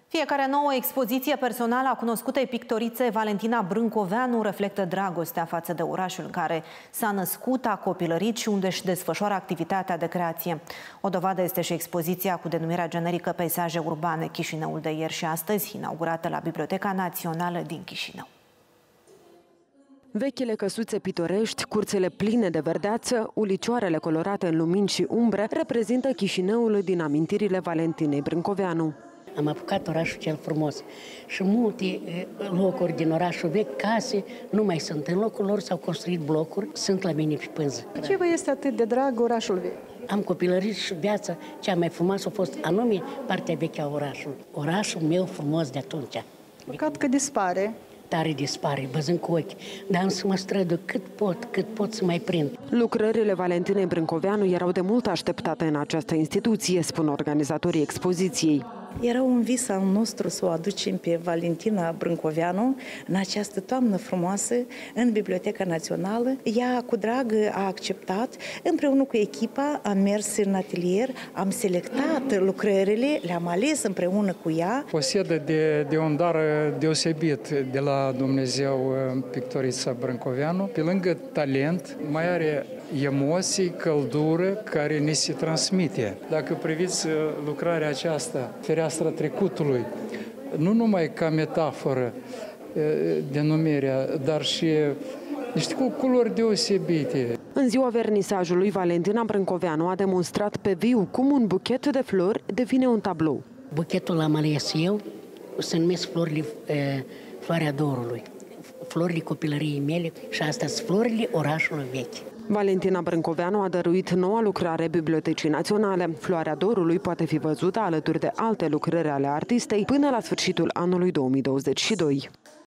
Fiecare nouă expoziție personală a cunoscutei pictorițe Valentina Brâncoveanu reflectă dragostea față de orașul în care s-a născut, a copilărit și unde își desfășoară activitatea de creație. O dovadă este și expoziția cu denumirea generică Peisaje urbane, Chișinăul de ieri și astăzi, inaugurată la Biblioteca Națională din Chișinău. Vechile căsuțe pitorești, curțele pline de verdeață, ulicioarele colorate în lumini și umbre reprezintă Chișinăul din amintirile Valentinei Brâncoveanu. Am apucat orașul cel frumos și multe locuri din orașul vechi, case, nu mai sunt. În locul lor s-au construit blocuri, sunt la mine pe pânză. Ce vă este atât de drag orașul vechi? Am copilărit și viața cea mai frumoasă a fost anume partea veche a orașului. Orașul meu frumos de atunci. Păcat că dispare. Tare dispare, văzând cu ochi, dar am să mă străduie cât pot să mai prind. Lucrările Valentinei Brâncoveanu erau de mult așteptate în această instituție, spun organizatorii expoziției. Era un vis al nostru să o aducem pe Valentina Brâncoveanu în această toamnă frumoasă în Biblioteca Națională. Ea cu drag a acceptat, împreună cu echipa am mers în atelier, am selectat lucrările, le-am ales împreună cu ea. Posedă de un dar deosebit de la Dumnezeu pictorița Brâncoveanu. Pe lângă talent, mai are emoții, căldură care ne se transmite. Dacă priviți lucrarea aceasta, fereastra trecutului, nu numai ca metaforă denumirea, dar și niște culori deosebite. În ziua vernisajului, Valentina Brâncoveanu a demonstrat pe viu cum un buchet de flori devine un tablou. Buchetul l-am ales eu, se numesc floarea dorului, florile copilăriei mele și astea sunt florile orașului vechi. Valentina Brâncoveanu a dăruit noua lucrare Bibliotecii Naționale. Floarea dorului poate fi văzută alături de alte lucrări ale artistei până la sfârșitul anului 2022.